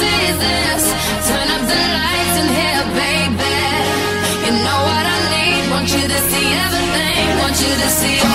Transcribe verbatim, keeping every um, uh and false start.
see this. Turn up the lights in here, baby. You know what I need. Want you to see everything. Want you to see